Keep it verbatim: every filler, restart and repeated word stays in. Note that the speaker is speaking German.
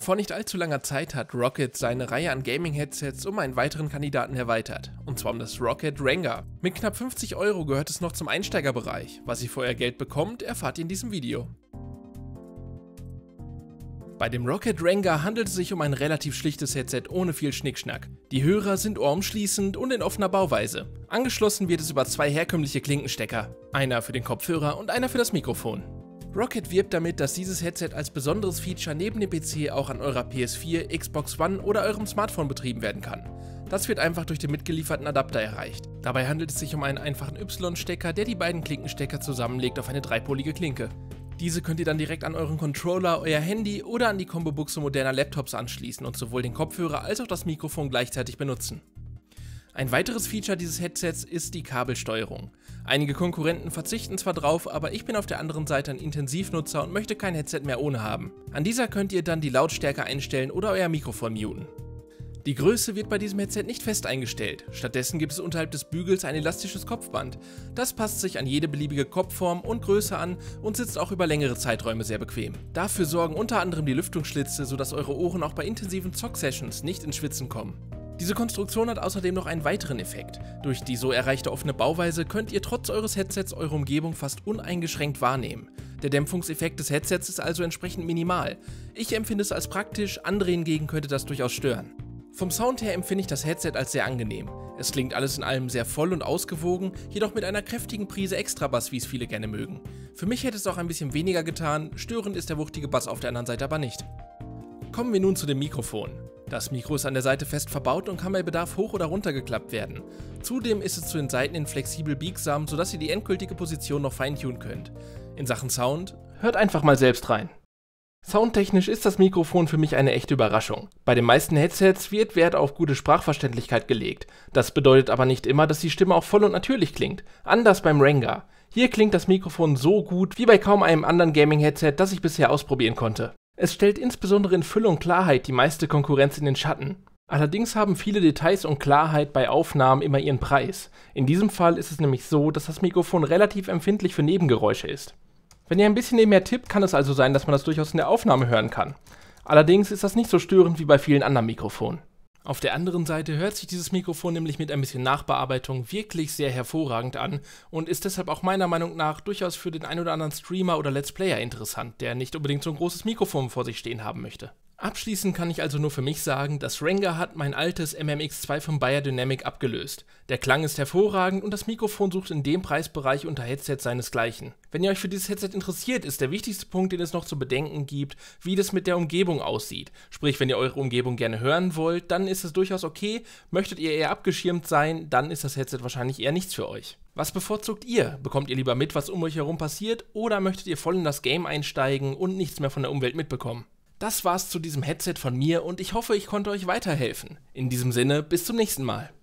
Vor nicht allzu langer Zeit hat Roccat seine Reihe an Gaming-Headsets um einen weiteren Kandidaten erweitert, und zwar um das Roccat Ranga. Mit knapp fünfzig Euro gehört es noch zum Einsteigerbereich. Was ihr für euer Geld bekommt, erfahrt ihr in diesem Video. Bei dem Roccat Ranga handelt es sich um ein relativ schlichtes Headset ohne viel Schnickschnack. Die Hörer sind ohrumschließend und in offener Bauweise. Angeschlossen wird es über zwei herkömmliche Klinkenstecker, einer für den Kopfhörer und einer für das Mikrofon. Roccat wirbt damit, dass dieses Headset als besonderes Feature neben dem P C auch an eurer P S vier, Xbox One oder eurem Smartphone betrieben werden kann. Das wird einfach durch den mitgelieferten Adapter erreicht. Dabei handelt es sich um einen einfachen Y-Stecker, der die beiden Klinkenstecker zusammenlegt auf eine dreipolige Klinke. Diese könnt ihr dann direkt an euren Controller, euer Handy oder an die Kombobuchse moderner Laptops anschließen und sowohl den Kopfhörer als auch das Mikrofon gleichzeitig benutzen. Ein weiteres Feature dieses Headsets ist die Kabelsteuerung. Einige Konkurrenten verzichten zwar drauf, aber ich bin auf der anderen Seite ein Intensivnutzer und möchte kein Headset mehr ohne haben. An dieser könnt ihr dann die Lautstärke einstellen oder euer Mikrofon muten. Die Größe wird bei diesem Headset nicht fest eingestellt, stattdessen gibt es unterhalb des Bügels ein elastisches Kopfband. Das passt sich an jede beliebige Kopfform und Größe an und sitzt auch über längere Zeiträume sehr bequem. Dafür sorgen unter anderem die Lüftungsschlitze, sodass eure Ohren auch bei intensiven Zock-Sessions nicht ins Schwitzen kommen. Diese Konstruktion hat außerdem noch einen weiteren Effekt. Durch die so erreichte offene Bauweise könnt ihr trotz eures Headsets eure Umgebung fast uneingeschränkt wahrnehmen. Der Dämpfungseffekt des Headsets ist also entsprechend minimal. Ich empfinde es als praktisch, andere hingegen könnte das durchaus stören. Vom Sound her empfinde ich das Headset als sehr angenehm. Es klingt alles in allem sehr voll und ausgewogen, jedoch mit einer kräftigen Prise Extrabass, wie es viele gerne mögen. Für mich hätte es auch ein bisschen weniger getan, störend ist der wuchtige Bass auf der anderen Seite aber nicht. Kommen wir nun zu dem Mikrofon. Das Mikro ist an der Seite fest verbaut und kann bei Bedarf hoch oder runter geklappt werden. Zudem ist es zu den Seiten hin flexibel biegsam, sodass ihr die endgültige Position noch feintunen könnt. In Sachen Sound, hört einfach mal selbst rein. Soundtechnisch ist das Mikrofon für mich eine echte Überraschung. Bei den meisten Headsets wird Wert auf gute Sprachverständlichkeit gelegt. Das bedeutet aber nicht immer, dass die Stimme auch voll und natürlich klingt. Anders beim Ranga. Hier klingt das Mikrofon so gut wie bei kaum einem anderen Gaming-Headset, das ich bisher ausprobieren konnte. Es stellt insbesondere in Fülle und Klarheit die meiste Konkurrenz in den Schatten. Allerdings haben viele Details und Klarheit bei Aufnahmen immer ihren Preis. In diesem Fall ist es nämlich so, dass das Mikrofon relativ empfindlich für Nebengeräusche ist. Wenn ihr ein bisschen nebenher tippt, kann es also sein, dass man das durchaus in der Aufnahme hören kann. Allerdings ist das nicht so störend wie bei vielen anderen Mikrofonen. Auf der anderen Seite hört sich dieses Mikrofon nämlich mit ein bisschen Nachbearbeitung wirklich sehr hervorragend an und ist deshalb auch meiner Meinung nach durchaus für den ein oder anderen Streamer oder Let's Player interessant, der nicht unbedingt so ein großes Mikrofon vor sich stehen haben möchte. Abschließend kann ich also nur für mich sagen, das Ranga hat mein altes M M X zwei von Beyerdynamic abgelöst. Der Klang ist hervorragend und das Mikrofon sucht in dem Preisbereich unter Headsets seinesgleichen. Wenn ihr euch für dieses Headset interessiert, ist der wichtigste Punkt, den es noch zu bedenken gibt, wie das mit der Umgebung aussieht. Sprich, wenn ihr eure Umgebung gerne hören wollt, dann ist es durchaus okay. Möchtet ihr eher abgeschirmt sein, dann ist das Headset wahrscheinlich eher nichts für euch. Was bevorzugt ihr? Bekommt ihr lieber mit, was um euch herum passiert, oder möchtet ihr voll in das Game einsteigen und nichts mehr von der Umwelt mitbekommen? Das war's zu diesem Headset von mir und ich hoffe, ich konnte euch weiterhelfen. In diesem Sinne, bis zum nächsten Mal.